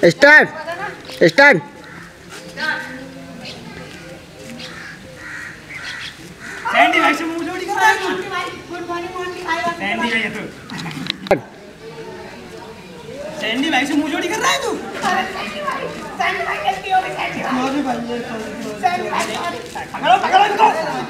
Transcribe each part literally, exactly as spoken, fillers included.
Start start. Sandy भाई से मुंह जोड़ी कर रहा है तू। गुड मॉर्निंग मोंटी भाई। सैंडी भाई तू। सैंडी भाई से मुंह जोड़ी कर रहा है तू। सैंडी भाई कैसी हो गई सैंडी भाई? सैंडी भाई सैंडी भाई पकड़ो पकड़ो इनको।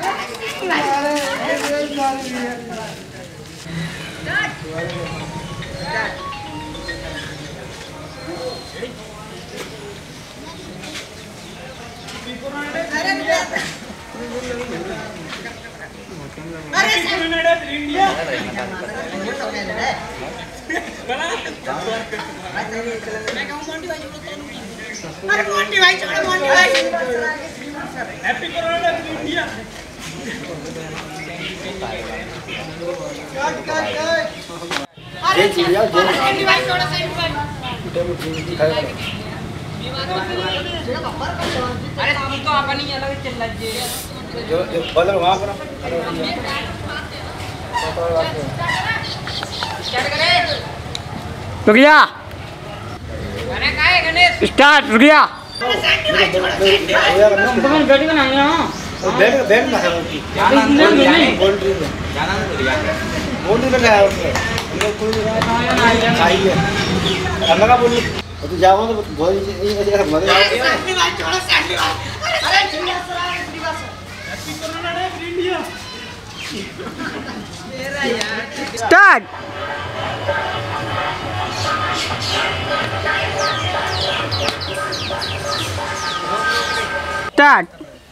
अरे इंडिया अरे मोंटी भाई छोड़ो मोंटी भाई। Happy corona India. अरे सैंडी भाई छोड़ो सैंडी भाई। अरे तुम तो अपनी अलग चल लगे जो बदल वहां पर स्टार्ट करे। रुक जा। अरे काहे गणेश स्टार्ट। रुक जा। अरे सैंडी भाई छोड़ो सैंडी भाई। तुम गाड़ी में नांगे हां बैठ बैठ ना नहीं बोल रही है जाना नहीं दिया बोल रही है उसने ये कोई चाहिए करना का बोली तो जाओ तो बहुत ये ऐसे मजे सैंडी भाई छोड़ो सैंडी भाई। अरे चिल्ला सरा दिवस हैप्पी कोरोना डे इंडिया। मेरा यार start. Start.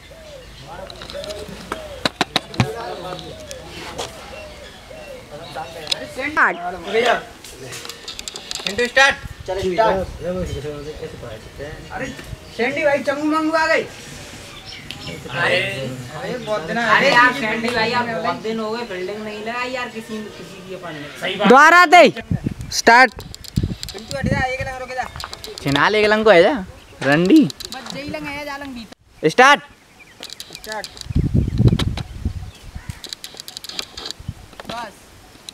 Start. Into start. चल स्टार्ट। अरे सैंडी भाई चंगू मंगू आ गई। अरे अरे बहुत दिन अरे यार सैंडी भाई आप बहुत दिन हो गए बिल्डिंग नहीं लगाई यार किसी किसी की अपन ने। सही बात। दोबारा दे। स्टार्ट। पिंटू हट जा एक लंग रोके जा। छिना ले लंग को है जा रंडी बस जई लंग है जा लंग भीतर। स्टार्ट। स्टार्ट बस।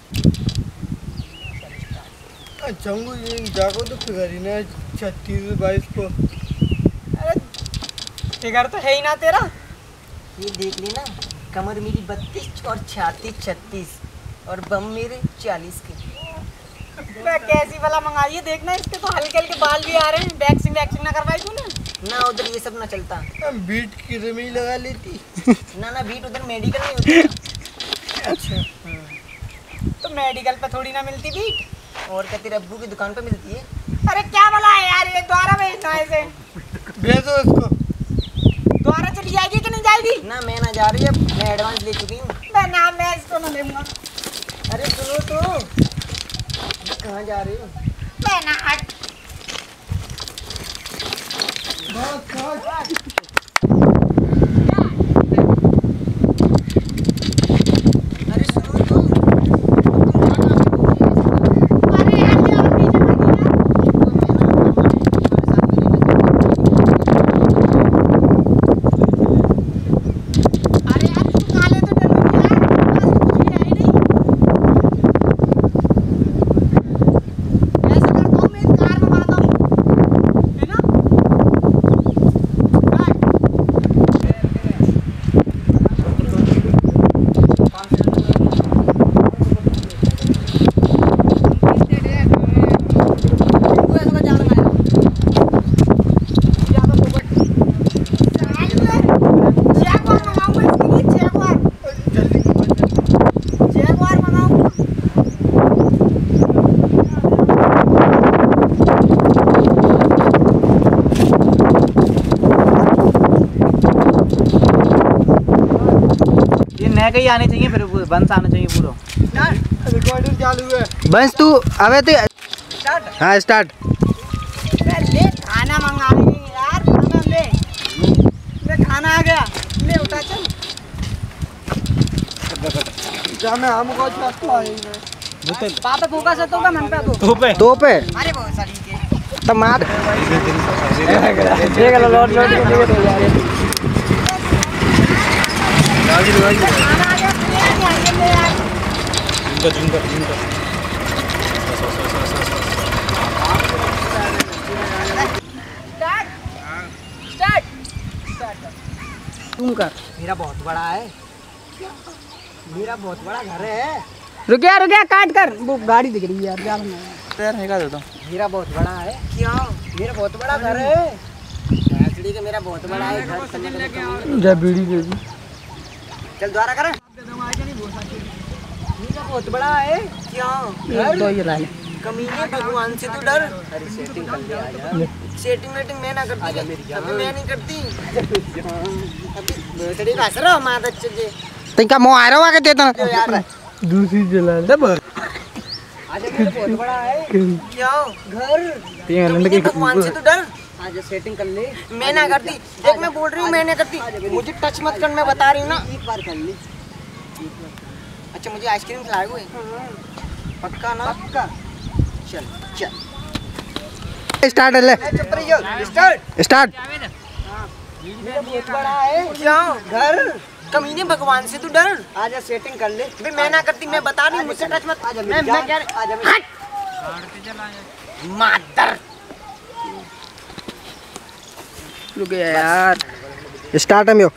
चंगू ये जागो तो फिगर ने छत्तीस बाईस को। अरे फिगर तो है ही ना तेरा। ये देख लेना कमर मेरी बत्तीस और छाती छत्तीस और बम मेरे चालीस के। मैं कैसी वाला मंगाई है देखना इसके तो हल्के हल्के बाल भी आ रहे हैं। वैक्सिंग वैक्सिंग ना करवाई तूने? ना उधर ये सब ना चलता। हम बीट की रमी लगा लेती। ना ना बीट उधर मेडिकल नहीं होती। अच्छा तो मेडिकल पे थोड़ी ना मिलती बीट। और क्या तेरे अब्बू की दुकान पे मिलती है। अरे क्या बोला है यार ये द्वारा भेजना है इसे। भेजो इसको। द्वारा चली जाएगी कि नहीं जाएगी? ना मैं ना जा रही है मैं एडवांस ले चुकी हूँ। मैं ना मैं इसको ना लूंगा। अरे सुनो तो कहाँ जा रही हो? मैं ना हट। अरे सुनो तो अरे यार ये और पीछे लगी ना। अरे यार तू काले तो डर रही है यार। कुछ भी है ही नहीं। ऐसा करता हूँ मैं इस कार में मारता हूँ है ना। कहीं आने चाहिए फिर बंस आना चाहिए पूरा। रिकॉर्डिंग चालू है। बंस तू अबे तो स्टार्ट। हाँ स्टार्ट। ले खाना मंगा रही यार। खाना ले ले खाना आ गया ले उठा चल। जा मैं हमको चाहता हूँ। पापा फोकस है तो का मन पे तो दो पे दो पे अरे बहुत सारी के टमाटर देख लो लोड लोड के लिए तो यार खाना आ गया प्लेट आइए ले यार। जिंदा जिंदा जिंदा तुम कर। मेरा बहुत बड़ा है, मेरा बहुत बड़ा घर है। रुकिया रुकिया काट कर, वो गाड़ी दिख रही है यार, जा यार है का देता मेरा बहुत बड़ा है। क्या? मेरा बहुत बड़ा घर है। भैंसड़ी के मेरा बहुत बड़ा है घर। जा बीड़ी दे दी। चल द्वारा कर। मेरा बहुत बड़ा है। क्या? घर? दो ये ला ले। कमीने भगवान से तो डर। अरे सेटिंग कर ले आजा। सेटिंग वेटिंग मैं ना करती, अभी मैं नहीं करती। अभी भैंसड़ी भास रहा हूँ माँ बच्चे के। तनिका मुँह आ रहा होगा देता यार दूसरी जला ले बस। आजा मेरा बहुत बड़ा है। क्या? घर? कमीने भगवान से तो डर। आजा सेटिंग कर ले। मैं ना करती, देख मैं बोल रही हूँ मैं नहीं करती। मुझे टच मत कर, मैं बता रही हूँ ना। एक बार कर ले। अच्छा मुझे आइसक्रीम खिलाएगा पक्का ना? पक्का। चल चल स्टार्ट ले। चुप रहियो। Start start. मेरा बहुत बड़ा है। क्या? घर? कमीने भगवान से तू डर। आजा सेटिंग कर ले। भाई मैं ना करती, मैं बता रही हूँ, मुझसे टच मत। आजा मैं मैं क्या आजा हट मादर। रुक गया यार। स्टार्ट है म्यो।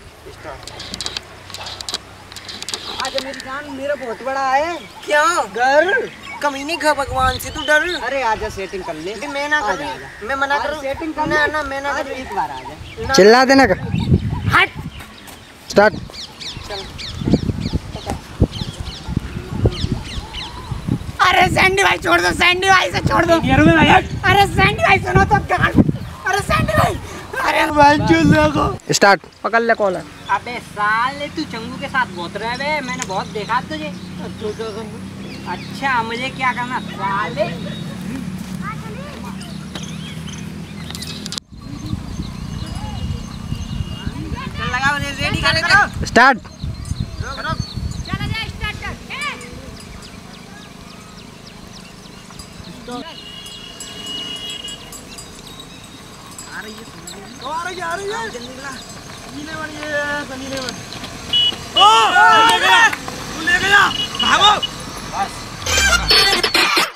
आजा मेरी जान, मेरा बहुत बड़ा है। क्या? घर? कमीने घर भगवान से तू डर। अरे आजा सेटिंग कर ले। मैं ना कर रही, मैं मना कर रही हूँ। सेटिंग कर ना ना मैं ना कर रही। एक बार आजा। चिल्ला देना का। हट। स्टार्ट। अरे सैंडी भाई छोड़ दो, सैंडी भाई से छोड़ दो। अरे सैंडी भाई सुनो तो। अरे सैंडी भाई, अरे स्टार्ट। पकड़ ले कॉलर। अबे साले तू चंगू के साथ बहुत रहे बे, मैंने बहुत देखा तुझे। अच्छा मुझे क्या करना साले? चल लगा रेडी कर ले। स्टार्ट। रुक रुक चला जा स्टार्ट कर। आ रही है आ रही है आ रही है जल्दी निकला। सनी बन ये सनी ने बन ओ ले गया तू ले गया भागो बस